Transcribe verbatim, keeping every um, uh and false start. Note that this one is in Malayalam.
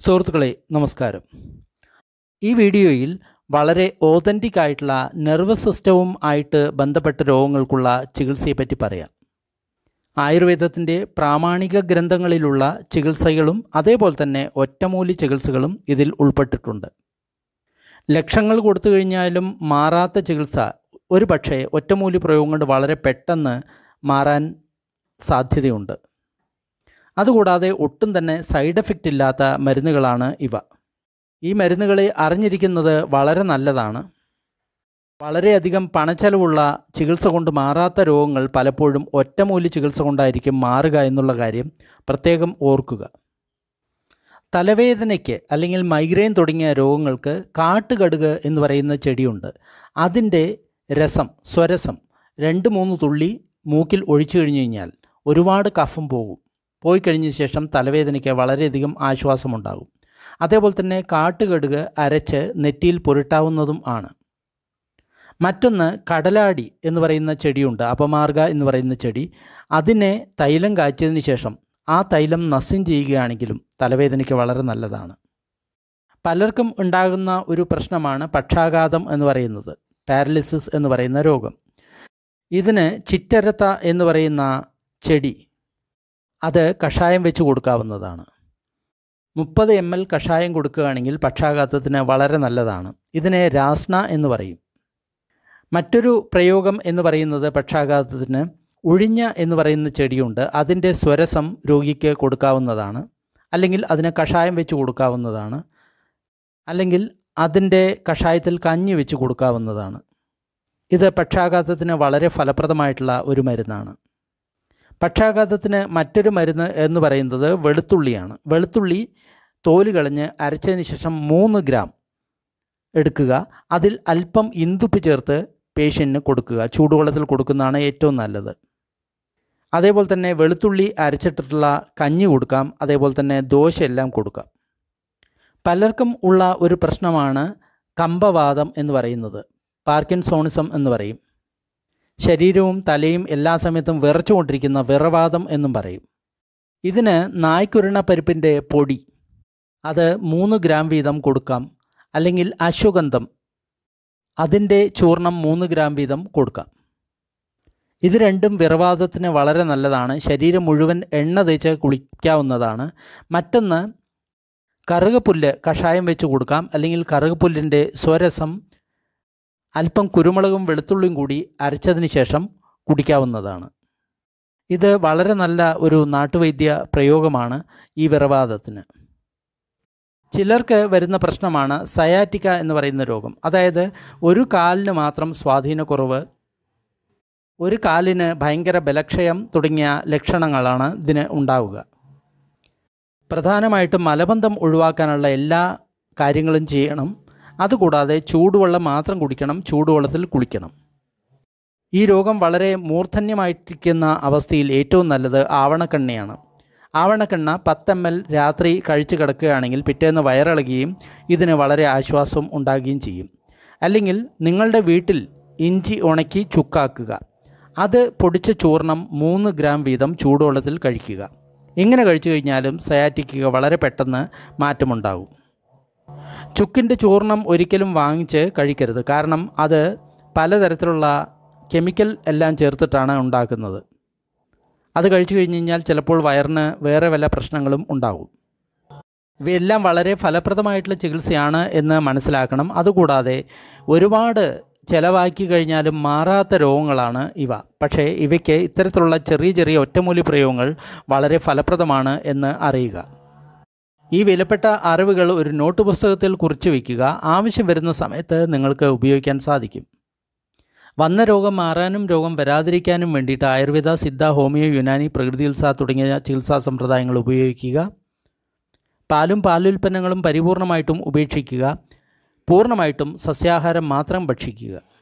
സുഹൃത്തുക്കളെ നമസ്കാരം. ഈ വീഡിയോയിൽ വളരെ ഓതൻറ്റിക് ആയിട്ടുള്ള നെർവസ് സിസ്റ്റവും ആയിട്ട് ബന്ധപ്പെട്ട രോഗങ്ങൾക്കുള്ള ചികിത്സയെപ്പറ്റി പറയാം. ആയുർവേദത്തിൻ്റെ പ്രാമാണിക ഗ്രന്ഥങ്ങളിലുള്ള ചികിത്സകളും അതേപോലെ തന്നെ ഒറ്റമൂലി ചികിത്സകളും ഇതിൽ ഉൾപ്പെട്ടിട്ടുണ്ട്. ലക്ഷങ്ങൾ കൊടുത്തു കഴിഞ്ഞാലും മാറാത്ത ചികിത്സ ഒരു പക്ഷേ ഒറ്റമൂലി പ്രയോഗം കൊണ്ട് വളരെ പെട്ടെന്ന് മാറാൻ സാധ്യതയുണ്ട്. അതുകൂടാതെ ഒട്ടും തന്നെ സൈഡ് എഫക്റ്റ് ഇല്ലാത്ത മരുന്നുകളാണ് ഇവ. ഈ മരുന്നുകളെ അറിഞ്ഞിരിക്കുന്നത് വളരെ നല്ലതാണ്. വളരെയധികം പണച്ചെലവുള്ള ചികിത്സ കൊണ്ട് മാറാത്ത രോഗങ്ങൾ പലപ്പോഴും ഒറ്റമൂലി ചികിത്സ കൊണ്ടായിരിക്കും മാറുക എന്നുള്ള കാര്യം പ്രത്യേകം ഓർക്കുക. തലവേദനയ്ക്ക് അല്ലെങ്കിൽ മൈഗ്രെയിൻ തുടങ്ങിയ രോഗങ്ങൾക്ക് കാട്ടുകടുക് എന്ന് പറയുന്ന ചെടിയുണ്ട്. അതിൻ്റെ രസം സ്വരസം രണ്ട് മൂന്ന് തുള്ളി മൂക്കിൽ ഒഴിച്ചു കഴിഞ്ഞു കഴിഞ്ഞാൽ ഒരുപാട് കഫം പോകും. പോയി കഴിഞ്ഞ ശേഷം തലവേദനയ്ക്ക് വളരെയധികം ആശ്വാസമുണ്ടാകും. അതേപോലെ തന്നെ കാട്ടുകടുക് അരച്ച് നെറ്റിയിൽ പുരട്ടാവുന്നതും ആണ്. മറ്റൊന്ന് കടലാടി എന്ന് പറയുന്ന ചെടിയുണ്ട്, അപമാർഗ എന്ന് പറയുന്ന ചെടി. അതിനെ തൈലം കാച്ചിയതിന് ശേഷം ആ തൈലം നസ്യം ചെയ്യുകയാണെങ്കിലും തലവേദനയ്ക്ക് വളരെ നല്ലതാണ്. പലർക്കും ഉണ്ടാകുന്ന ഒരു പ്രശ്നമാണ് പക്ഷാഘാതം എന്ന് പറയുന്നത്, പാരലിസിസ് എന്ന് പറയുന്ന രോഗം. ഇതിന് ചിറ്റരത്ത എന്ന് പറയുന്ന ചെടി അത് കഷായം വെച്ച് കൊടുക്കാവുന്നതാണ്. മുപ്പത് എം എൽ കഷായം കൊടുക്കുകയാണെങ്കിൽ പക്ഷാഘാതത്തിന് വളരെ നല്ലതാണ്. ഇതിനെ രാസ്ന എന്ന് പറയും. മറ്റൊരു പ്രയോഗം എന്ന് പറയുന്നത് പക്ഷാഘാതത്തിന് ഉഴിഞ്ഞ എന്ന് പറയുന്ന ചെടിയുണ്ട്. അതിൻ്റെ സ്വരസം രോഗിക്ക് കൊടുക്കാവുന്നതാണ്. അല്ലെങ്കിൽ അതിനെ കഷായം വെച്ച് കൊടുക്കാവുന്നതാണ്. അല്ലെങ്കിൽ അതിൻ്റെ കഷായത്തിൽ കഞ്ഞി വെച്ച് കൊടുക്കാവുന്നതാണ്. ഇത് പക്ഷാഘാതത്തിന് വളരെ ഫലപ്രദമായിട്ടുള്ള ഒരു മരുന്നാണ്. പക്ഷാഘാതത്തിന് മറ്റൊരു മരുന്ന് എന്ന് പറയുന്നത് വെളുത്തുള്ളിയാണ്. വെളുത്തുള്ളി തോല് കളഞ്ഞ് അരച്ചതിന് ശേഷം മൂന്ന് ഗ്രാം എടുക്കുക. അതിൽ അല്പം ഇന്ദുപ്പ് ചേർത്ത് പേഷ്യൻറ്റിന് കൊടുക്കുക. ചൂടുവെള്ളത്തിൽ കൊടുക്കുന്നതാണ് ഏറ്റവും നല്ലത്. അതേപോലെ തന്നെ വെളുത്തുള്ളി അരച്ചിട്ടുള്ള കഞ്ഞി കൊടുക്കാം. അതേപോലെ തന്നെ ദോശ എല്ലാം കൊടുക്കാം. പലർക്കും ഉള്ള ഒരു പ്രശ്നമാണ് കമ്പവാതം എന്ന് പറയുന്നത്, പാർക്കിൻസോണിസം എന്ന് പറയും. ശരീരവും തലയും എല്ലാ സമയത്തും വിറച്ചുകൊണ്ടിരിക്കുന്ന വിറവാദം എന്നും പറയും. ഇതിന് നായ്ക്കുരുണ പരിപ്പിൻ്റെ പൊടി അത് മൂന്ന് ഗ്രാം വീതം കൊടുക്കാം. അല്ലെങ്കിൽ അശ്വഗന്ധം അതിൻ്റെ ചൂർണം മൂന്ന് ഗ്രാം വീതം കൊടുക്കാം. ഇത് രണ്ടും വിറവാദത്തിന് വളരെ നല്ലതാണ്. ശരീരം മുഴുവൻ എണ്ണ തേച്ച് കുളിക്കാവുന്നതാണ്. മറ്റൊന്ന് കറുകപ്പുല്ല് കഷായം വെച്ച് കൊടുക്കാം. അല്ലെങ്കിൽ കറുകപ്പുല്ലിൻ്റെ സ്വരസം അല്പം കുരുമുളകും വെളുത്തുള്ളിയും കൂടി അരച്ചതിന് ശേഷം കുടിക്കാവുന്നതാണ്. ഇത് വളരെ നല്ല ഒരു നാട്ടുവൈദ്യ പ്രയോഗമാണ് ഈ വിറവാദത്തിന്. ചിലർക്ക് വരുന്ന പ്രശ്നമാണ് സയാറ്റിക്ക എന്ന് പറയുന്ന രോഗം. അതായത് ഒരു കാലിന് മാത്രം സ്വാധീനക്കുറവ്, ഒരു കാലിന് ഭയങ്കര ബലക്ഷയം തുടങ്ങിയ ലക്ഷണങ്ങളാണ് ഇതിന് ഉണ്ടാവുക. പ്രധാനമായിട്ടും മലബന്ധം ഒഴിവാക്കാനുള്ള എല്ലാ കാര്യങ്ങളും ചെയ്യണം. അതുകൂടാതെ ചൂടുവെള്ളം മാത്രം കുടിക്കണം. ചൂടുവെള്ളത്തിൽ കുളിക്കണം. ഈ രോഗം വളരെ മൂർധന്യമായിരിക്കുന്ന അവസ്ഥയിൽ ഏറ്റവും നല്ലത് ആവണക്കെണ്ണയാണ്. ആവണക്കെണ്ണ പത്ത് എം എൽ രാത്രി കഴിച്ച് കിടക്കുകയാണെങ്കിൽ പിറ്റേന്ന് വയറിളകുകയും ഇതിന് വളരെ ആശ്വാസം ഉണ്ടാകുകയും ചെയ്യും. അല്ലെങ്കിൽ നിങ്ങളുടെ വീട്ടിൽ ഇഞ്ചി ഉണക്കി ചുക്കാക്കുക. അത് പൊടിച്ച ചൂർണം മൂന്ന് ഗ്രാം വീതം ചൂടുവെള്ളത്തിൽ കഴിക്കുക. ഇങ്ങനെ കഴിച്ചു കഴിഞ്ഞാലും സയാറ്റിക്ക വളരെ പെട്ടെന്ന് മാറ്റമുണ്ടാകും. ചുക്കിൻ്റെ ചൂർണം ഒരിക്കലും വാങ്ങിച്ച് കഴിക്കരുത്. കാരണം അത് പലതരത്തിലുള്ള കെമിക്കൽ എല്ലാം ചേർത്തിട്ടാണ് ഉണ്ടാക്കുന്നത്. അത് കഴിച്ചു കഴിഞ്ഞ് കഴിഞ്ഞാൽ ചിലപ്പോൾ വയറിന് വേറെ വല്ല പ്രശ്നങ്ങളും ഉണ്ടാകും. ഇവയെല്ലാം വളരെ ഫലപ്രദമായിട്ടുള്ള ചികിത്സയാണ് എന്ന് മനസ്സിലാക്കണം. അതുകൂടാതെ ഒരുപാട് ചിലവാക്കി കഴിഞ്ഞാലും മാറാത്ത രോഗങ്ങളാണ് ഇവ. പക്ഷേ ഇവയ്ക്ക് ഇത്തരത്തിലുള്ള ചെറിയ ചെറിയ ഒറ്റമൂലി പ്രയോഗങ്ങൾ വളരെ ഫലപ്രദമാണ് എന്ന് അറിയുക. ഈ വിലപ്പെട്ട അറിവുകൾ ഒരു നോട്ട് പുസ്തകത്തിൽ കുറിച്ച് വയ്ക്കുക. ആവശ്യം വരുന്ന സമയത്ത് നിങ്ങൾക്ക് ഉപയോഗിക്കാൻ സാധിക്കും. വന്ന രോഗം മാറാനും രോഗം വരാതിരിക്കാനും വേണ്ടിയിട്ട് ആയുർവേദ, സിദ്ധ, ഹോമിയോ, യുനാനി, പ്രകൃതി ചികിത്സ തുടങ്ങിയ ചികിത്സാ സമ്പ്രദായങ്ങൾ ഉപയോഗിക്കുക. പാലും പാലുൽപ്പന്നങ്ങളും പരിപൂർണമായിട്ടും ഉപേക്ഷിക്കുക. പൂർണ്ണമായിട്ടും സസ്യാഹാരം മാത്രം ഭക്ഷിക്കുക.